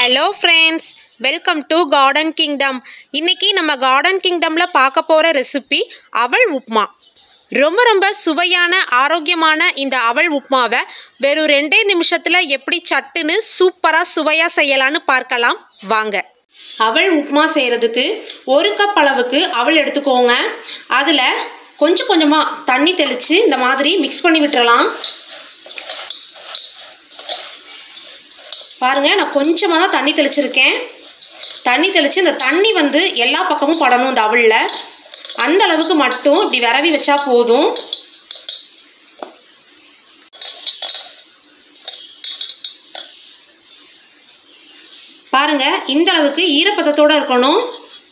Hello friends, welcome to garden kingdom. இன்றைக்கி நம்ம garden கிங்டமில் பார்க்க போகிற ரெசிபி அவல் உப்புமா. ரொம்ப சுவையான ஆரோக்கியமான இந்த அவல் உப்புமாவை வெறும் 2 நிமிஷத்தில் எப்படி சட்டுன்னு சூப்பராக சுவையாக செய்யலான்னு பார்க்கலாம் வாங்க. அவல் உப்புமா செய்கிறதுக்கு 1 கப் அளவுக்கு அவல் எடுத்துக்கோங்க. அதில் கொஞ்சமாக தண்ணி தெளித்து இந்த மாதிரி மிக்ஸ் பண்ணி விட்டுறலாம். பாருங்கள், நான் கொஞ்சமாக தான் தண்ணி தெளிச்சிருக்கேன். தண்ணி தெளித்து இந்த தண்ணி எல்லா பக்கமும் படணும். இந்த அவலில் அந்த அளவுக்கு மட்டும் இப்படி விரவி வச்சா போதும். பாருங்கள், இந்த அளவுக்கு ஈரப்பதத்தோடு இருக்கணும்.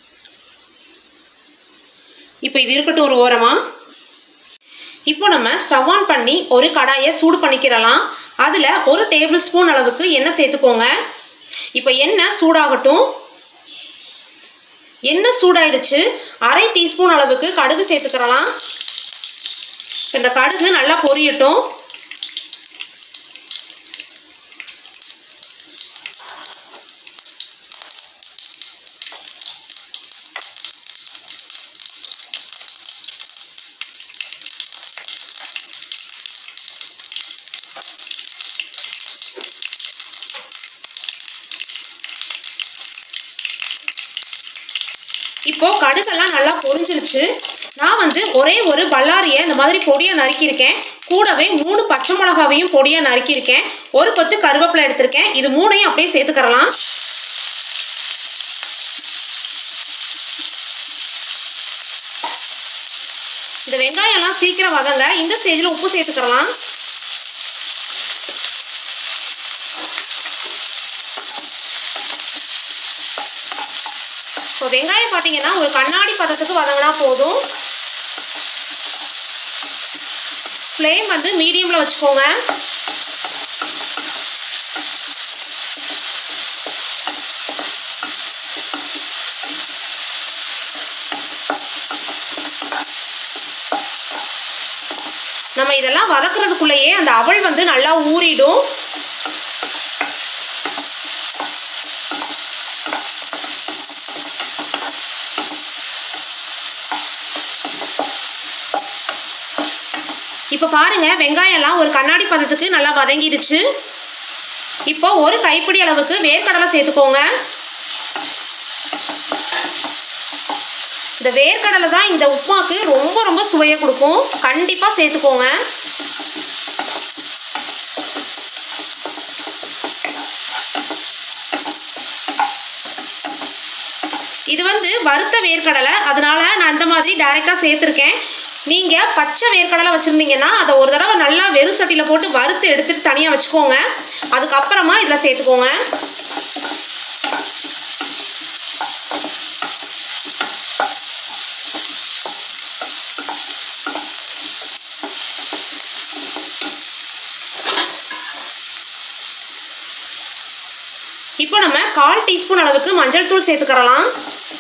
இப்போ இது இருக்கட்டும் ஒரு ஓரமாக. இப்போ நம்ம ஸ்டவ் ஆன் பண்ணி ஒரு கடாயை சூடு பண்ணிக்கிறலாம். அதில் 1 டேபிள் ஸ்பூன் அளவுக்கு எண்ணெய் சேர்த்துக்கோங்க. இப்போ எண்ணெய் சூடாகட்டும். எண்ணெய் சூடாயிடுச்சு. 1/2 டீஸ்பூன் அளவுக்கு கடுகு சேர்த்துக்கிறலாம். இந்த கடுகு நல்லா பொரியட்டும். இப்போ கடுகெல்லாம் நல்லா பொரிஞ்சிருச்சு. நான் ஒரே ஒரு பல்லாரியை இந்த மாதிரி பொடியாக நறுக்கியிருக்கேன். கூடவே 3 பச்சை மிளகாவையும் பொடியாக நறுக்கியிருக்கேன். 1 கொத்து கருவேப்பிலை எடுத்திருக்கேன். இது 3ஐயும் அப்படியே சேர்த்துக்கிறலாம். இந்த வெங்காயம்லாம் சீக்கிரம் வதங்க. இந்த ஸ்டேஜில் உப்பு சேர்த்துக்கிறலாம். இப்போ வெங்காயம் பார்த்தீங்கன்னா ஒரு கண்ணாடி பதத்துக்கு வதங்கினா போதும். ஃப்ளேம் மீடியமில் வச்சுக்கோங்க. நம்ம இதெல்லாம் வதக்குறதுக்குள்ளேயே அந்த அவல் நல்லா ஊறிடும். இப்போ பாருங்க, வெங்காயம்லாம் ஒரு கண்ணாடி பதத்துக்கு நல்லா வதங்கிடுச்சு. இப்போ ஒரு கைப்பிடி அளவுக்கு வேர்க்கடலை சேர்த்துக்கோங்க. இந்த வேர்க்கடலை தான் இந்த உப்புமாக்கு ரொம்ப சுவையை கொடுக்கும். கண்டிப்பாக சேர்த்துக்கோங்க. இது வறுத்த வேர்க்கடலை, அதனால நான் இந்த மாதிரி டைரெக்டாக சேர்த்துருக்கேன். நீங்கள் பச்சை வேர்க்கடலை வச்சுருந்தீங்கன்னா அதை ஒரு தடவை நல்லா வெறும் சட்டியில் போட்டு வறுத்து எடுத்துகிட்டு தனியாக வச்சுக்கோங்க. அதுக்கப்புறமா இதில் சேர்த்துக்கோங்க. இப்போ நம்ம 1/4 டீஸ்பூன் அளவுக்கு மஞ்சள் தூள் சேர்த்துக்கிறலாம்.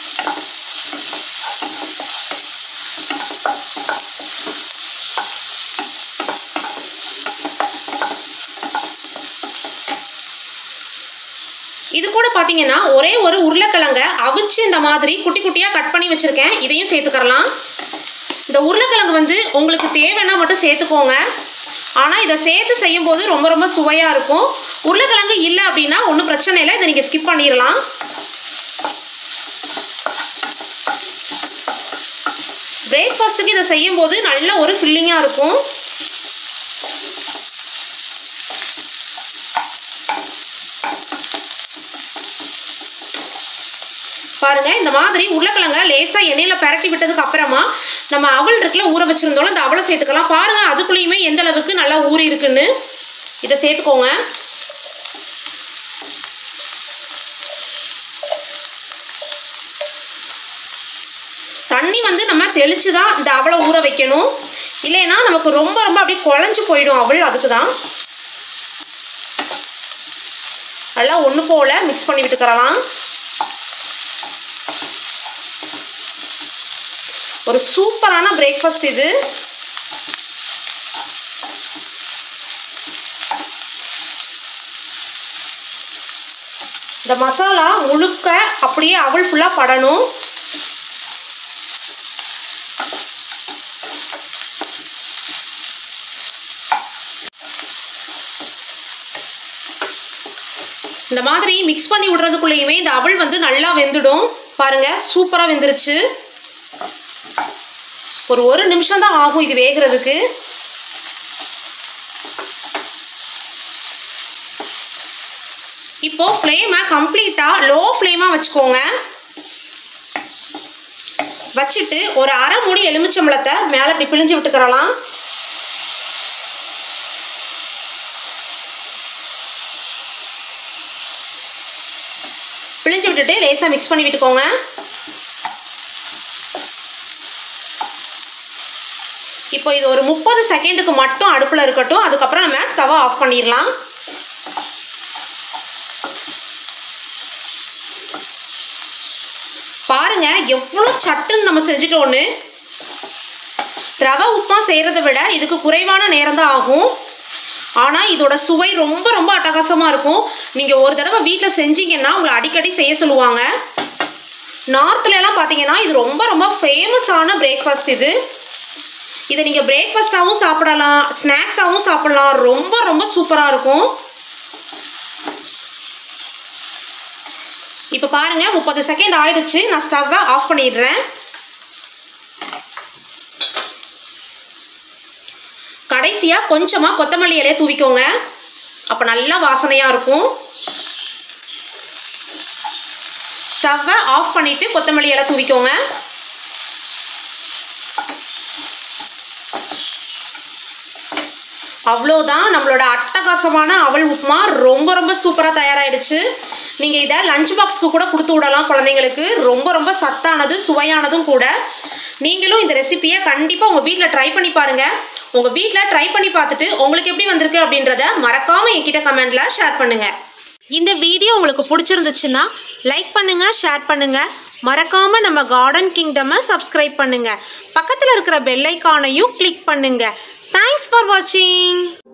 இது கூட பார்த்தீங்கன்னா ஒரே ஒரு உருளைக்கிழங்க அவிச்சு இந்த மாதிரி குட்டி குட்டியாக கட் பண்ணி வச்சுருக்கேன். இதையும் சேர்த்துக்கிறலாம். இந்த உருளைக்கிழங்கு உங்களுக்கு தேவைன்னா மட்டும் சேர்த்துக்கோங்க. ஆனால் இதை சேர்த்து செய்யும்போது ரொம்ப சுவையாக இருக்கும். உருளைக்கிழங்கு இல்லை அப்படின்னா ஒன்றும் பிரச்சனை இல்லை, இதை நீங்கள் ஸ்கிப் பண்ணிடலாம். பிரேக்ஃபாஸ்ட்டுக்கு இதை செய்யும்போது நல்ல ஒரு ஃபில்லிங்காக இருக்கும். பாருங்க, இந்த மாதிரி உருளைக்கிழங்க லேசாக எண்ணெயில் பரட்டி விட்டதுக்கு அப்புறமா நம்ம அவல் இருக்குல்ல, ஊற வச்சுருந்தோம், அந்த அவலை சேர்த்துக்கலாம். பாருங்க, அதுக்குள்ளேயுமே எந்த அளவுக்கு நல்லா ஊறி இருக்குன்னு. இதை சேர்த்துக்கோங்க. தண்ணி நம்ம தெளித்து தான் இந்த அவலை ஊற வைக்கணும். இல்லைன்னா நமக்கு ரொம்ப அப்படியே குழஞ்சி போயிடும் அவல். அதுக்கு தான் நல்லா ஒன்று போல் மிக்ஸ் பண்ணி விட்டுக்கிறலாம். ஒரு சூப்பரான பிரேக்ஃபாஸ்ட் இது. இந்த மசாலா முழுக்க அப்படியே அவல் ஃபுல்லாக படணும். இந்த மாதிரி மிக்ஸ் பண்ணி விடுறதுக்குள்ளேயுமே இந்த அவல் வந்து நல்லா வெந்துடும். பாருங்கள், சூப்பராக வெந்துருச்சு. ஒரு நிமிஷம் தான் ஆகும் இது வேகிறதுக்கு. இப்போ ஃப்ளேமை கம்ப்ளீட்டாக லோ ஃப்ளேமாக வச்சுக்கோங்க. வச்சுட்டு ஒரு அரை மூடி எலுமிச்சம்பழத்தை மேலே இப்படி பிழிஞ்சு விட்டுக்கிறலாம். பிழிஞ்சு விட்டுட்டு லேசாக மிக்ஸ் பண்ணி விட்டுக்கோங்க. இப்போ இது ஒரு 30 செகண்டுக்கு மட்டும் அடுப்பில் இருக்கட்டும். அதுக்கப்புறம் நம்ம ஸ்டவ்வை ஆஃப் பண்ணிடலாம். பாருங்க எவ்வளோ சட்டுன்னு நம்ம செஞ்சுட்டோன்னு. ரவை உப்புமா செய்கிறத விட இதுக்கு குறைவான நேரம் தான் ஆகும். ஆனால் இதோட சுவை ரொம்ப ரொம்ப அட்டகாசமாக இருக்கும். நீங்கள் ஒரு தடவை வீட்டில் செஞ்சீங்கன்னா உங்களை அடிக்கடி செய்ய சொல்லுவாங்க. நார்த்லலாம் பார்த்தீங்கன்னா இது ரொம்ப ரொம்ப ஃபேமஸான பிரேக்ஃபாஸ்ட் இது. இதை நீங்கள் பிரேக்ஃபாஸ்ட்டாகவும் சாப்பிடலாம், ஸ்நாக்ஸாகவும் சாப்பிடலாம். ரொம்ப ரொம்ப சூப்பராக இருக்கும். இப்போ பாருங்கள் 30 செகண்ட் ஆயிடுச்சு. நான் ஸ்டவ்வை ஆஃப் பண்ணிடுறேன். கடைசியாக கொஞ்சமாக கொத்தமல்லி இலையை தூவிக்கோங்க. அப்போ நல்லா வாசனையாக இருக்கும். ஸ்டவ்வை ஆஃப் பண்ணிவிட்டு கொத்தமல்லி இலை தூவிக்கோங்க. அவ்வளோதான், நம்மளோட அட்டகாசமான அவல் உப்புமா ரொம்ப ரொம்ப சூப்பராக தயாராகிடுச்சு. நீங்கள் இதை லஞ்ச் பாக்ஸ்க்கு கூட கொடுத்து விடலாம் குழந்தைங்களுக்கு. ரொம்ப ரொம்ப சத்தானது, சுவையானதும் கூட. நீங்களும் இந்த ரெசிபியை கண்டிப்பாக உங்கள் வீட்டில் ட்ரை பண்ணி பாருங்கள். உங்கள் வீட்டில் ட்ரை பண்ணி பார்த்துட்டு உங்களுக்கு எப்படி வந்திருக்கு அப்படின்றத மறக்காமல் என்கிட்ட கமெண்டில் ஷேர் பண்ணுங்கள். இந்த வீடியோ உங்களுக்கு பிடிச்சிருந்துச்சுன்னா லைக் பண்ணுங்கள், ஷேர் பண்ணுங்கள். மறக்காமல் நம்ம கார்டன் கிங்டமை சப்ஸ்கிரைப் பண்ணுங்கள். பக்கத்தில் இருக்கிற பெல் ஐக்கானையும் கிளிக் பண்ணுங்கள். Thanks for watching.